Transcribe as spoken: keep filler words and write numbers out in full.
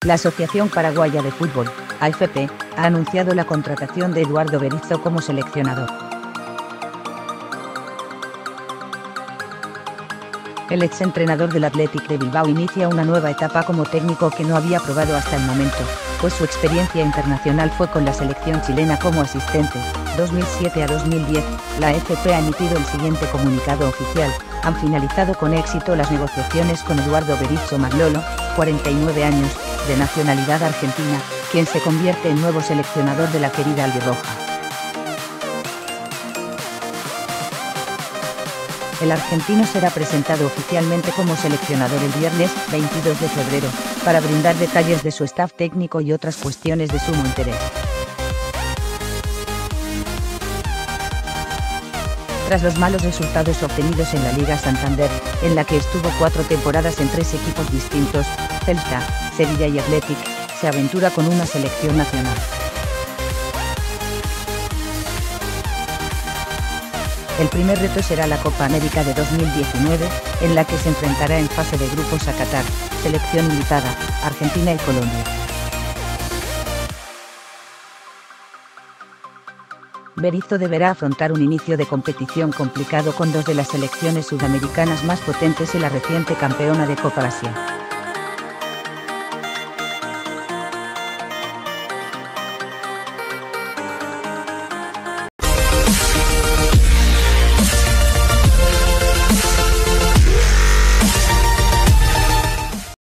La Asociación Paraguaya de Fútbol, A F P, ha anunciado la contratación de Eduardo Berizzo como seleccionador. El exentrenador del Athletic de Bilbao inicia una nueva etapa como técnico que no había probado hasta el momento, pues su experiencia internacional fue con la selección chilena como asistente, dos mil siete a dos mil diez. La A F P ha emitido el siguiente comunicado oficial: han finalizado con éxito las negociaciones con Eduardo Berizzo Maglolo, cuarenta y nueve años, de nacionalidad argentina, quien se convierte en nuevo seleccionador de la querida albirroja. El argentino será presentado oficialmente como seleccionador el viernes, veintidós de febrero, para brindar detalles de su staff técnico y otras cuestiones de sumo interés. Tras los malos resultados obtenidos en la Liga Santander, en la que estuvo cuatro temporadas en tres equipos distintos, Celta, Sevilla y Athletic, se aventura con una selección nacional. El primer reto será la Copa América de dos mil diecinueve, en la que se enfrentará en fase de grupos a Qatar, selección invitada, Argentina y Colombia. Berizzo deberá afrontar un inicio de competición complicado con dos de las selecciones sudamericanas más potentes y la reciente campeona de Copa Asia.